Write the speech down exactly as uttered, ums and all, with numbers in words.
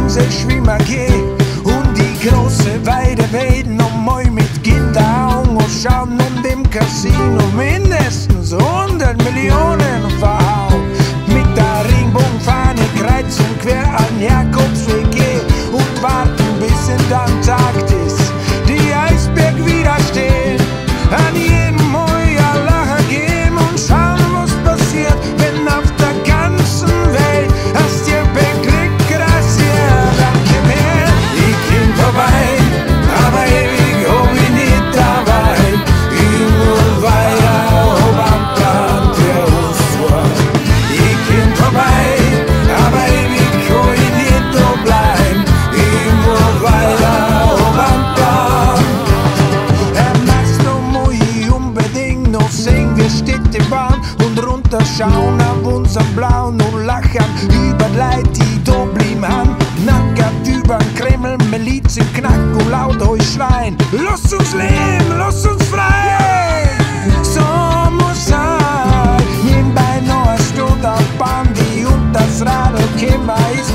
sich wie Magie. Und die große weite Welt noch mal mit Kinderaugen und schauen um dem Casino mindestens hundert Millionen verhauen. Mit der Regenbogenfahne kreuz und quer an Jakobsweg geh und warten bis in der Antarktis die Eisberg wieder stehen. An jedem Heuer Lacher geben und schauen, was passiert, wenn auf der ganzen Welt hast dir beglückt, gracias, danke mehr. Ich bin vorbei, aber ewig hab ich nicht dabei. Ich muss weiter, ob am Plan für uns vor. Ich bin vorbei, aber ewig hab ich nicht da bleiben. Ich muss weiter, ob am Plan. Sehen wir Städte bauen und runterschauen auf unseren Blauen und lachen über Leid, die da blieben haben. Nackert übern Kreml, Miliz im Knack und laut euch schreien: Lass uns leben, lass uns frei! So muss sein. Nebenbei noch eine Stunde auf Bahn, die und das Radl käme, ist